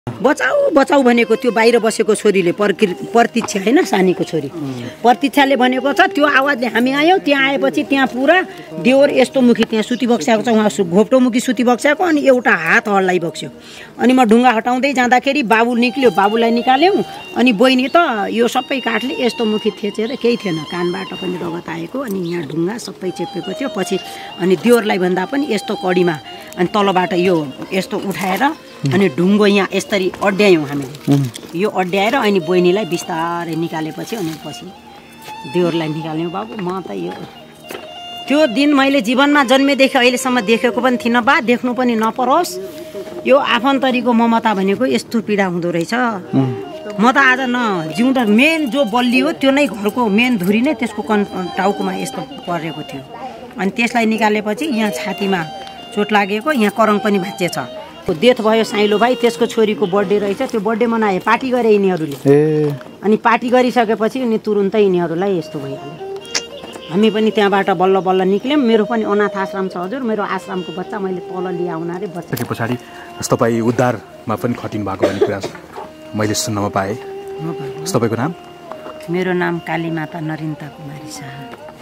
बचाऊ बचाऊ भनेको त्यो बाहिर बसेको छोरीले प्रतीक्षा हैन सानीको छोरी प्रतीक्षाले भनेको छ त्यो आवाजले हामी आयौँ त्यहाँ आएपछि त्यहाँ पुरा देवर यस्तो मुखी त्यहाँ सुती बक्स्याएको छ उहाँ घोप्टो मुखी सुती बक्स्याएको अनि एउटा हात हल्लाई बक्स्यो अनि म ढुङ्गा हटाउँदै जाँदाखेरि बाबु निक्ल्यो बाबुलाई निकाल्यौँ अनि बहिनी त यो सबै काठले यस्तो मुखी थेचेर केही थिएन कानबाट पनि रगत आएको अनि यहाँ ढुङ्गा सबै चेपेको थियो पछि अनि देवरलाई भन्दा पनि यस्तो कडीमा अनि तलबाट यो यस्तो उठाएर अनि ढुङ्गो यहाँ यसरी अड्यायौँ हामीले यो अड्याएर अनि बहिनीलाई बिस्तारै निकालेपछि अनि पछि देवरलाई निकाल्यौँ बाबु म त यो त्यो दिन मैले जीवनमा जन्मेदेखि अहिलेसम्म देखेको पनि थिइनँ बा देख्नु पनि नपरोस् यो आफन्तरीको ममता भनेको यस्तो पीडा हुँदो रहेछ म त आज न जिउँदा मेन जो बलियो त्यो नै घरको मेन धुरी नै त्यसको टाउकोमा यस्तो परेको थियो अनि त्यसलाई निकालेपछि यहाँ छातीमा चोट लागेको यहाँ करङ पनि भाँचेछ डेथ भयो साइलो भाइ त्यसको छोरीको बर्थडे रहेछ त्यो बर्थडे मनाए पार्टी गरे यिनीहरूले अनि पार्टी गरिसकेपछि अनि तुरुन्तै यिनीहरूलाई यस्तो भइहाल्यो हामी पनि त्यहाँबाट बल्ल बल्ल निक्ल्यौँ मेरो पनि अनाथ आश्रम छ हजुर मेरो आश्रमको बच्चा मैले तल ल्याउन रे बच्चा पछाडि तपाईँ उद्धारमा पनि खटिनु भएको भन्ने कुरा मैले सुन्नमा पाएँ तपाईँको नाम मेरो नाम कालीमाता नरिन्ता कुमारी शाह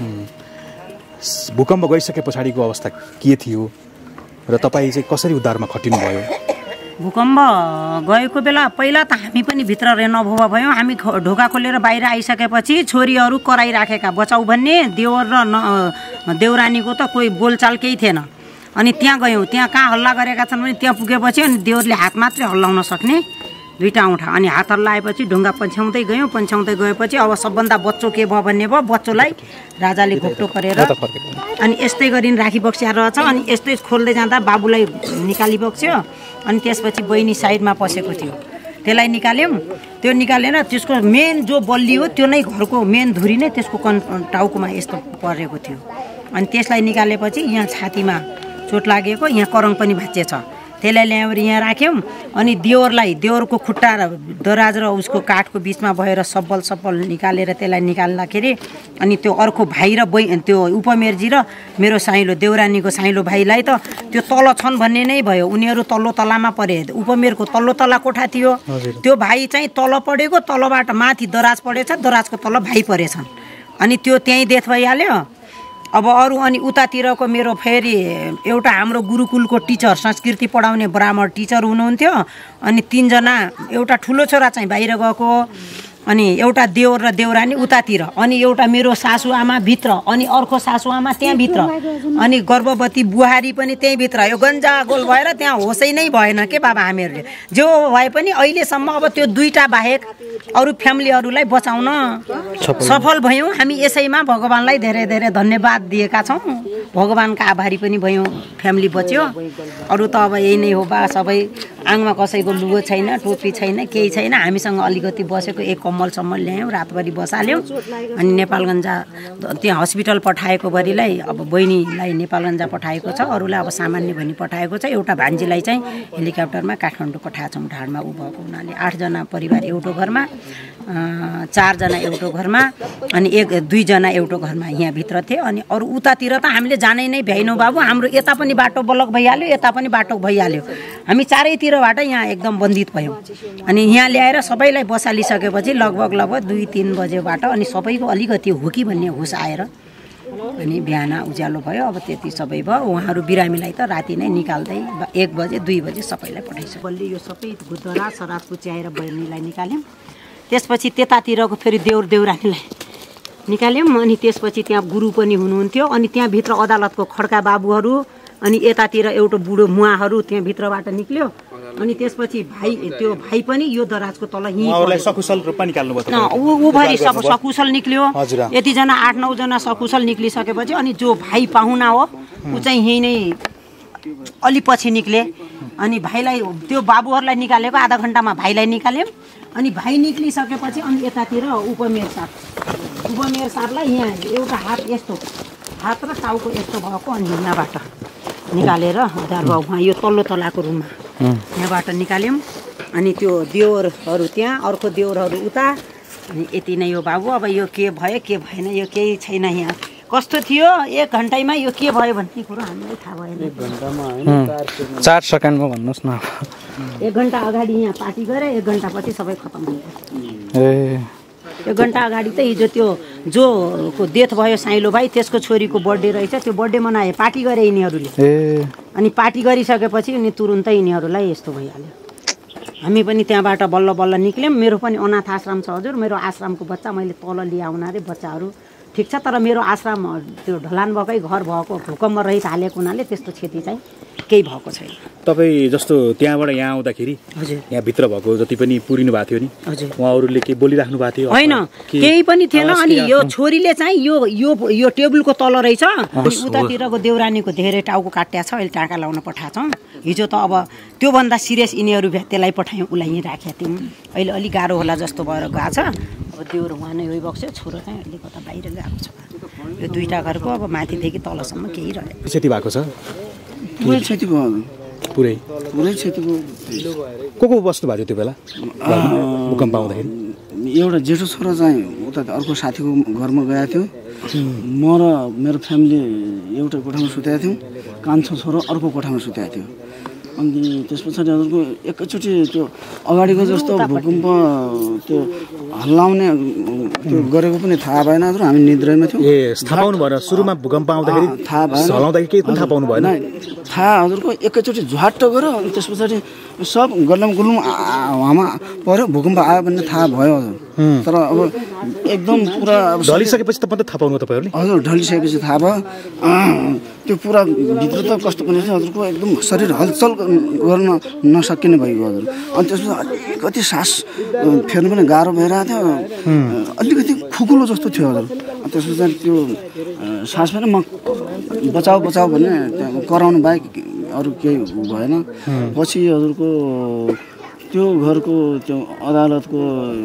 भूकम्प गइसके पछाडिको अवस्था के थियो र तपाईँ चाहिँ कसरी उद्धारमा खटिनु भयो भूकम्प गएको बेला पहिला त हामी पनि भित्र नभुवा भयौँ हामी ढोका खोलेर बाहिर आइसकेपछि छोरीहरू कराइराखेका बचाउ भन्ने देवर र देउरानीको त कोही बोलचाल केही थिएन अनि त्यहाँ गयौँ त्यहाँ कहाँ हल्ला गरेका छन् भने त्यहाँ पुगेपछि अनि देवरले हात मात्रै हल्लाउन सक्ने दुईटा औँठा अनि हात हल्लाएपछि ढुङ्गा पन्छ्याउँदै गएपछि अब सबभन्दा बच्चो के भयो भन्ने भयो बच्चोलाई राजाले घोप्टो गरेर अनि यस्तै गरी राखी बक्स्या रहेछ अनि यस्तै खोल्दै जाँदा बाबुलाई निकाली बक्स्यो अनि त्यसपछि बहिनी साइडमा पसेको थियो त्यसलाई निकाल्यौँ त्यो निकालेर त्यसको मेन जो बलियो त्यो नै घरको मेन धुरी नै त्यसको टाउकोमा यस्तो परेको थियो अनि त्यसलाई निकालेपछि यहाँ छातीमा चोट लागेको यहाँ करङ पनि भाँचेछ त्यसलाई ल्याएर यहाँ राख्यौँ अनि देवरको खुट्टा र दराज र उसको काठको बिचमा भएर सब्बल निकालेर त्यसलाई निकाल्दाखेरि अनि त्यो अर्को भाइ र त्यो उपमेरजी र मेरो साइलो देउरानीको साइलो भाइलाई त त्यो तल छन् भन्ने नै भयो उनीहरू तल्लो तलामा परे उपमेरको तल्लो तला कोठा थियो त्यो भाइ चाहिँ तल पढेको तलबाट माथि दराज पढेछ दराजको तल भाइ परेछन् अनि त्यो त्यहीँ डेथ भइहाल्यो अब अरू अनि उतातिरको मेरो फेरि एउटा हाम्रो गुरुकुलको टिचर संस्कृति पढाउने ब्राह्मण टिचर हुनुहुन्थ्यो अनि 3 जना एउटा ठुलो छोरा चाहिँ बाहिर गएको अनि एउटा देवर र देउरानी उतातिर अनि एउटा मेरो सासुआमा भित्र अनि अर्को सासुआमा त्यहाँ भित्र अनि गर्भवती बुहारी पनि त्यही भित्र यो गन्जागोल भएर त्यहाँ होसै नै भएन के बाबा हामीहरूले जो भए पनि अहिलेसम्म अब त्यो दुईटा बाहेक अरू फ्यामिलीहरूलाई बचाउन सफल भयौँ हामी यसैमा भगवानलाई धेरै धेरै धन्यवाद दिएका छौँ भगवानका आभारी पनि भयौँ फ्यामिली बच्यो अरू त अब यही नै हो बा सबै आङमा कसैको लुगो छैन टोपी छैन केही छैन हामीसँग अलिकति बसेको एक कम्मलसम्म ल्यायौँ रातभरि बसाल्यौँ अनि नेपालगञ्ज त्यहाँ हस्पिटल पठाएको भरिलाई अब बहिनीलाई नेपालगञ्ज पठाएको छ अरूलाई अब सामान्य भनी पठाएको छ एउटा भान्जीलाई चाहिँ हेलिकप्टरमा काठमाडौँ पठाएको छौँ ढाडमा उ भएको हुनाले 8 जना परिवार एउटो घरमा 4 जना एउटो घरमा अनि 2 जना एउटो घरमा यहाँभित्र थिए अनि अरू उतातिर त हामीले जानै नै भ्याइनौँ बाबु हाम्रो यता पनि बाटो ब्लक भइहाल्यो यता पनि बाटो भइहाल्यो हामी चारैतिरबाट यहाँ एकदम बन्दित भयौँ अनि यहाँ ल्याएर सबैलाई बसालिसकेपछि लगभग 2-3 बजेबाट अनि सबैको अलिकति हो कि भन्ने होस आएर अनि बिहान उज्यालो भयो अब त्यति सबै भयो उहाँहरू बिरामीलाई त राति नै निकाल्दै 1 बजे 2 बजे सबैलाई पठाइसक्यो बल्ली यो सबै दराज सराज कुच्याएर बहिनीलाई निकाल्यौँ त्यसपछि त्यतातिरको फेरि देउरानीलाई निकाल्यौँ अनि त्यसपछि त्यहाँ गुरु पनि हुनुहुन्थ्यो अनि त्यहाँभित्र अदालतको खड्का बाबुहरू अनि यतातिर एउटा बुढो मुवाहरू त्यहाँ भित्रबाट निक्ल्यो अनि त्यसपछि त्यो भाइ पनि यो दराजको तल सकुशल रूपमा निकाल्नु भयो ऊ भरि सकुशल निक्ल्यो यति जना 8-9 जना सकुशल निक्लिसकेपछि अनि जो भाइ पाहुना हो ऊ चाहिँ यही नै अलि पछि निक्ले अनि भाइलाई त्यो बाबुहरूलाई निकालेको आधा घण्टामा भाइलाई निकाल्यौँ अनि भाइ निक्लिसकेपछि अनि यतातिर उपमेर साहबलाई यहाँ एउटा हात यस्तो हात र टाउको यस्तो भएको अनि यहाँबाट निकालेर उधार भयो उहाँ यो तल्लो तलाको रुममा यहाँबाट निकाल्यौँ अनि त्यो देवरहरू त्यहाँ अर्को देवरहरू उता अनि यति नै हो बाबु अब यो के भयो के भएन यो केही छैन यहाँ कस्तो थियो 1 घन्टामा यो के भयो भन्ने कुरो हामीलाई थाहा भएन। 1 घन्टामा हैन 4 सेकेन्डमा भन्नुस् न। 1 घन्टा अगाडि यहाँ पार्टी गरे 1 घन्टापछि सबै खतम भयो। ए 1 घन्टा अगाडि त हिजो त्यो जोको डेथ भयो साइलो भाइ त्यसको छोरीको बर्थडे रहेछ त्यो बर्थडे मनाए पार्टी गरे यिनीहरूले। ए अनि पार्टी गरिसकेपछि अनि तुरुन्तै यिनीहरूलाई यस्तो भइहाल्यो। हामी पनि त्यहाँबाट बल्ल बल्ल निक्ल्यौँ। मेरो पनि अनाथ आश्रम छ हजुर। मेरो आश्रमको बच्चा मैले तल ल्याउन रे बच्चाहरू ठिक छ तर मेरो आश्रम त्यो ढलान भएकै घर भएको भूकम्प रहित हालेको हुनाले त्यस्तो क्षति चाहिँ केही भएको छैन। तपाईँ जस्तो त्यहाँबाट यहाँ आउँदाखेरि हजुर यहाँ भित्र भएको जति पनि पुरिनु भएको थियो नि हजुर उहाँहरूले के बोलिराख्नु भएको थियो होइन केही पनि थिएन। अनि यो छोरीले चाहिँ यो टेबलको तल रहेछ अनि उतातिरको देउरानीको धेरै टाउको काट्या छ अहिले टाँका लाउन पठाएको छौँ। हिजो त अब त्योभन्दा सिरियस यिनीहरू त्यसलाई पठायौँ उसलाई यहीँ राखेका थियौँ। अहिले अलिक गाह्रो होला जस्तो भएर गएको छ। अब देउरो उहाँ नै बग्छ छोरो चाहिँ अहिले कता बाहिर गएको छ। यो 2टा घरको अब माथिदेखि तलसम्म केही रह्यो क्षति भएको छ पुरै क्षति भयो पुरै क्षति भयो। को बस्नु भएको थियो त्यो बेला भूकम्प आउँदाखेरि? एउटा जेठो छोरा चाहिँ उता अर्को साथीको घरमा गएको थियो। म र मेरो फ्यामिली एउटा कोठामा सुतेका थियौँ। कान्छो छोरो अर्को कोठामा सुतेको थियो। अनि त्यस पछाडि हजुरको एकैचोटि त्यो अगाडिको जस्तो भूकम्प त्यो हल्लाउने त्यो गरेको पनि थाहा भएन हजुर। हामी निद्रामा थियौँ। ए थाहा पाउनु भएन सुरुमा भूकम्प आउँदाखेरि थाहा भएन हल्लाउँदाखेरि केही पनि थाहा पाउनु भएन? थाहा हजुरको एकैचोटि झ्वाट्ट गऱ्यो अनि त्यस पछाडि सब गल्लम गुल्लुम हावा पऱ्यो भूकम्प आयो भन्ने थाहा भयो हजुर। तर अब एकदम पुरा ढलिसकेपछि त मात्रै थाहा पाउनु तपाईँहरूले? हजुर ढलिसकेपछि थाहा भयो। त्यो पुरा भित्र त कस्तो पनि थियो हजुरको एकदम शरीर हलचल गर्न नसकिने भएको हजुर। अनि त्यसपछि अलिकति सास फेर्नु पनि गाह्रो भइरहेको थियो। अलिकति खुकुलो जस्तो थियो हजुर। त्यस पछाडि त्यो सास पनि म बचाउ भने त्यहाँ कराउनु बाहेक अरू केही भएन। पछि हजुरको त्यो घरको त्यो अदालतको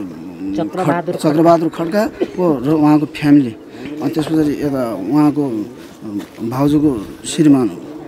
चक्रबहादुर खड्काको र उहाँको फ्यामिली अनि त्यस पछाडि यता उहाँको भाउजूको श्रीमान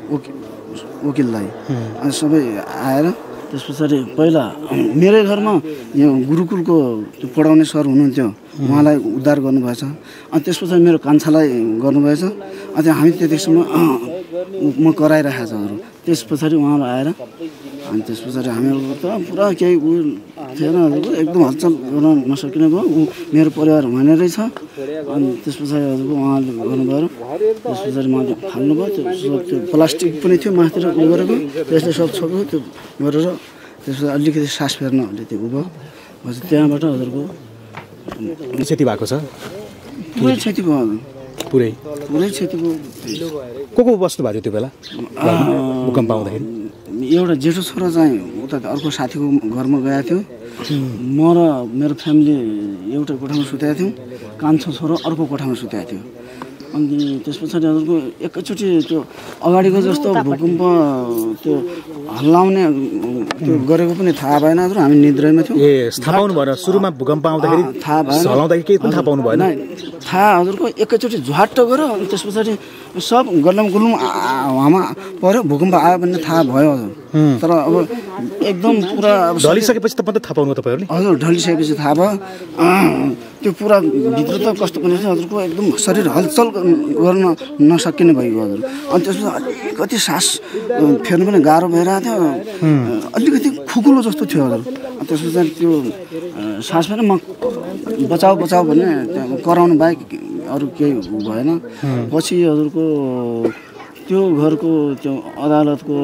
वकिललाई अनि सबै आएर त्यस पछाडि पहिला मेरै घरमा यो गुरुकुलको त्यो पढाउने सर हुनुहुन्थ्यो उहाँलाई उद्धार गर्नुभएछ। अनि त्यस पछाडि मेरो कान्छालाई गर्नुभएछ। अनि हामी त्यतिसम्म म कराइरहेको छहरू। त्यस पछाडि उहाँलाई आएर अनि त्यस पछाडि हामीहरूको त पुरा केही उयो थिएन एकदम हलचल गर्न नसकिने भयो। मेरो परिवार भने रहेछ। अनि त्यस पछाडि हजुरको उहाँले गर्नुभयो। त्यस पछाडि उहाँले फाल्नुभयो। त्यो प्लास्टिक पनि थियो माथितिर उयो गरेको त्यसले सब छोप्यो त्यो गरेर त्यसपछि अलिकति सास फेर्न अलिकति उ भयो। त्यहाँबाट हजुरको क्षति भएको छ पुरै क्षति भयो पुरै क्षति भयो। को बस्नु भएको थियो त्यो बेला भूकम्प आउँदाखेरि? एउटा जेठो छोरा चाहिँ उता अर्को साथीको घरमा गएको थियो। म र मेरो फ्यामिली एउटा कोठामा सुतेका थियौँ। कान्छो छोरो अर्को कोठामा सुतेको थियो। अनि त्यस पछाडि हजुरको एकैचोटि त्यो अगाडिको जस्तो भूकम्प त्यो हल्लाउने त्यो गरेको पनि थाहा भएन हजुर। हामी निद्रामा थियौँ। ए थाहा पाउनु भएन सुरुमा भूकम्प आउँदाखेरि थाहा भएन हल्लाउँदाखेरि केही पनि थाहा पाउनु भएन? थाहा हजुरको एकैचोटि झ्वाट्ट गऱ्यो अनि त्यस पछाडि सब गल्लम गुल्लुम हावा पऱ्यो भूकम्प आयो भन्ने थाहा भयो हजुर। तर अब एकदम पुरा ढलिसकेपछि त मात्रै थाहा पाउनु तपाईँहरूले? हजुर ढलिसकेपछि थाहा भयो। त्यो पुरा भित्र त कस्तो पनि थियो हजुरको एकदम शरीर हलचल गर्न नसकिने भएको हजुर। अनि त्यसपछि अलिकति सास फेर्नु पनि गाह्रो भइरहेको थियो। अलिकति खुकुलो जस्तो थियो हजुर। त्यस पछाडि त्यो सास पनि म बचाउ भने त्यहाँ कराउनु बाहेक अरू केही भएन। पछि हजुरको त्यो घरको त्यो अदालतको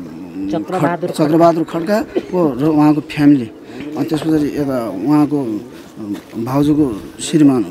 चक्रबहादुर खड्काको र उहाँको फ्यामिली अनि त्यस पछाडि यता उहाँको भाउजूको श्रीमान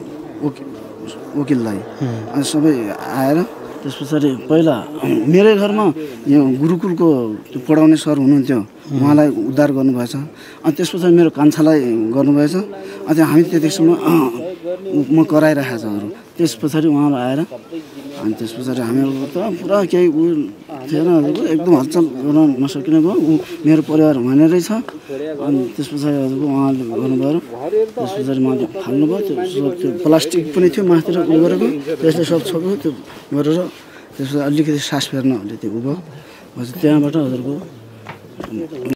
वकिललाई अनि सबै आएर त्यस पछाडि पहिला मेरै घरमा यो गुरुकुलको त्यो पढाउने सर हुनुहुन्थ्यो उहाँलाई उद्धार गर्नुभएछ। अनि त्यस पछाडि मेरो कान्छालाई गर्नुभएछ। अनि हामी त्यतिसम्म म कराइरहेको छहरू। त्यस पछाडि उहाँलाई आएर अनि त्यस पछाडि हामीहरूको त पुरा केही उयो थिएन एकदम हलचल गर्न नसकिने भयो। मेरो परिवार भने रहेछ। अनि त्यस पछाडि हजुरको उहाँले गर्नुभयो। त्यस पछाडि उहाँले फाल्नुभयो। त्यो प्लास्टिक पनि थियो माथितिर उयो गरेको त्यसले सब छोप्यो त्यो गरेर त्यसपछि अलिकति सास फेर्न अलिकति उ भयो। त्यहाँबाट हजुरको